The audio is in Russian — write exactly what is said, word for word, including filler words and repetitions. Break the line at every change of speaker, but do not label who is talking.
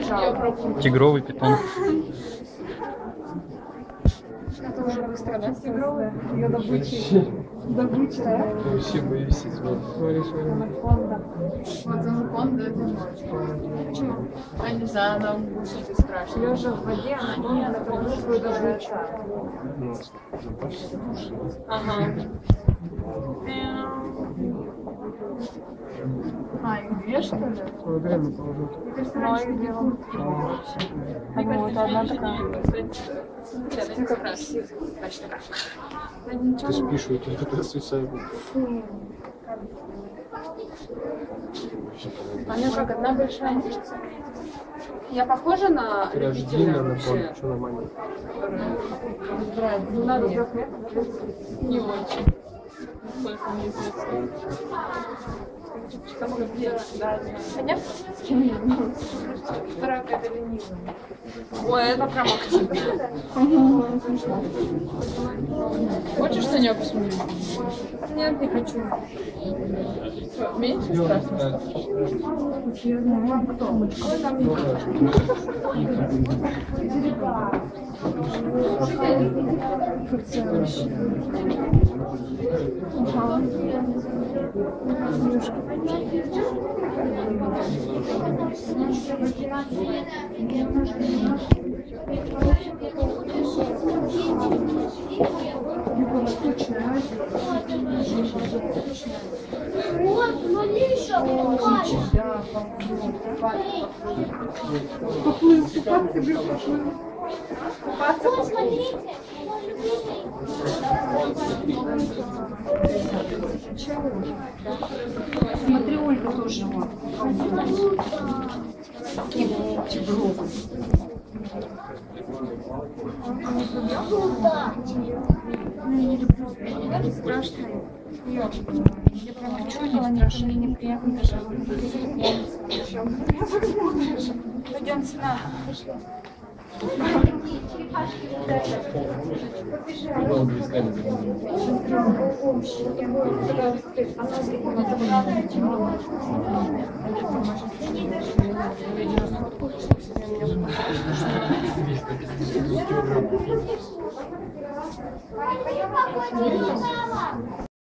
Тигровый питон.
Это уже быстро, да? Тигровый? Ее добыча. Добыча, да?
Вообще боюсь смотри, смотри.
Анаконда.
Вот анаконда это ночь. Почему? А не знаю, она укусить и страшно.
Лежа в воде, анаконда накормит свою добычу.
Ну,
Ага. А, их две, что ли?
смотри, на положу.
Мне кажется, раньше таких куртки не было вообще. Мне кажется, одна такая. Точно так.
Ты спишь, у тебя это свисает.
Она как одна большая мышца. Я похожа на
Прям
любителя
длинно на
вообще,
пол, что нормально.
который разбирает надо трех метров? Не очень. Сколько мне известно. Понятно? Вторая какая-то ленивая. Ой, это прям активная. Хочешь на нее посмотреть? Нет, не хочу. Что, меньше страшно?
Поплыл, купаться, говорю, поплыл.
Купаться, поплыть.
Смотри, Ольга тоже вот. Тигровый. Это страшно. Я прям ничего не страшно, мне неприятно даже. Пойдем сюда.